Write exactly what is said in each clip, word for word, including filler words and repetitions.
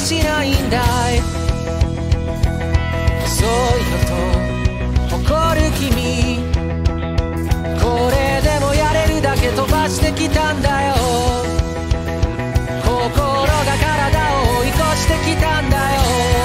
しないんだい。遅いよと誇る君、これでもやれるだけ飛ばしてきたんだよ。心が体を追い越してきたんだよ。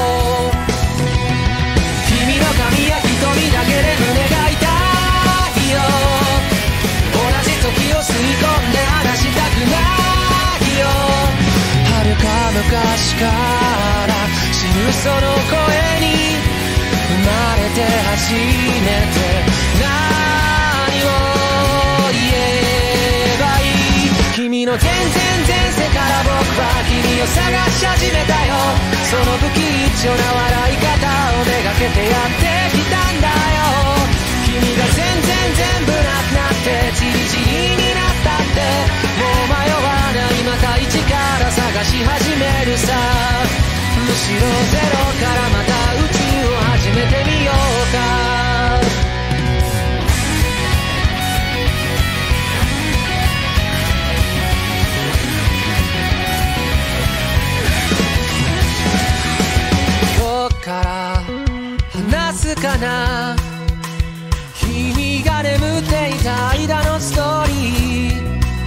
君の髪や瞳だけで胸が痛いよ。同じ時を吸い込んで離したくないよ。遥か昔から知るその声に生まれて初めて何を言えばいい。君の全然前世から僕は君を探し始めたよ。その不吉祥な笑い方をめがけてやってきたんだよ。君が全然全部なくなってチリチリになったって、もう迷わない、また一から探し始めるさ。むしろゼロからまた宇宙を始めてみようか。どっから話すかな、君が眠っていた間のストーリー。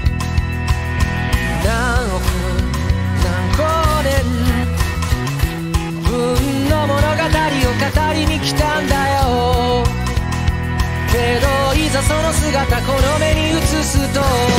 何億何光年分の物語を語りに来たんだよ。けどいざその姿この目に映すと、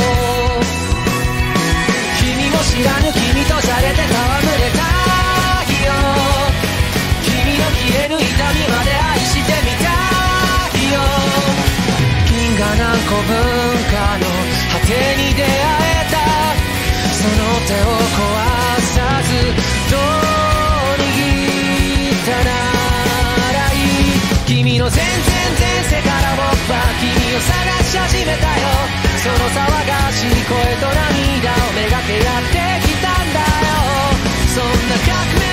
君も知らぬ君とじゃれて戯れたいよ。君の消えぬ痛みまで愛してみたいよ。銀河何個分かの果てに出会えた、その手を壊さずどう握ったならいい。君の全然前世から僕は君を探し始めたよ。その騒がしい声と涙をめがけやってきたんだよ。そんな革命